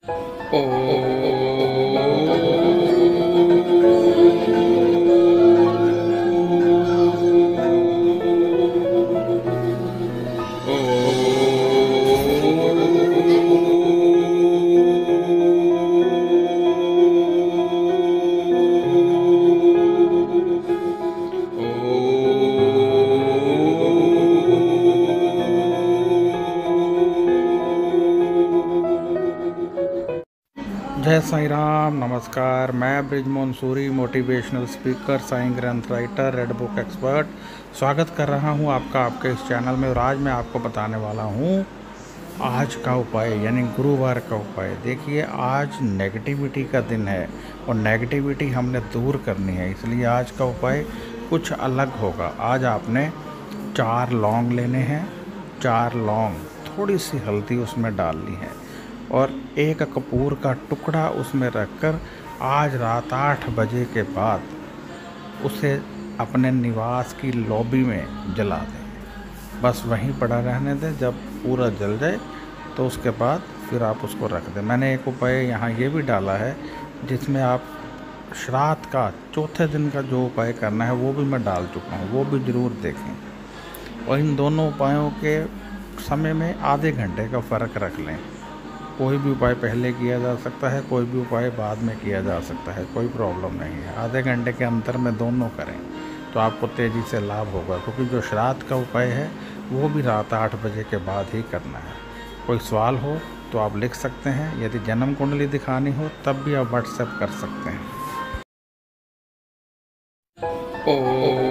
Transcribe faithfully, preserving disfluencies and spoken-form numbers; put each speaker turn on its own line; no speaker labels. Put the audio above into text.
जय साईं राम, नमस्कार। मैं ब्रिजमोहन सूरी, मोटिवेशनल स्पीकर, साईं ग्रंथ राइटर, रेड बुक एक्सपर्ट, स्वागत कर रहा हूं आपका आपके इस चैनल में। और आज मैं आपको बताने वाला हूं आज का उपाय, यानी गुरुवार का उपाय। देखिए, आज नेगेटिविटी का दिन है और नेगेटिविटी हमने दूर करनी है, इसलिए आज का उपाय कुछ अलग होगा। आज आपने चार लौंग लेने हैं, चार लौंग, थोड़ी सी हल्दी उसमें डालनी है और एक कपूर का टुकड़ा उसमें रखकर आज रात आठ बजे के बाद उसे अपने निवास की लॉबी में जला दें। बस वहीं पड़ा रहने दें। जब पूरा जल जाए तो उसके बाद फिर आप उसको रख दें। मैंने एक उपाय यहाँ ये भी डाला है जिसमें आप श्राद्ध का चौथे दिन का जो उपाय करना है वो भी मैं डाल चुका हूँ, वो भी ज़रूर देखें। और इन दोनों उपायों के समय में आधे घंटे का फ़र्क रख लें। कोई भी उपाय पहले किया जा सकता है, कोई भी उपाय बाद में किया जा सकता है, कोई प्रॉब्लम नहीं है। आधे घंटे के अंतर में दोनों करें तो आपको तेज़ी से लाभ होगा, क्योंकि जो श्राद्ध का उपाय है वो भी रात आठ बजे के बाद ही करना है। कोई सवाल हो तो आप लिख सकते हैं। यदि जन्म कुंडली दिखानी हो तब भी आप व्हाट्सएप कर सकते हैं। ओ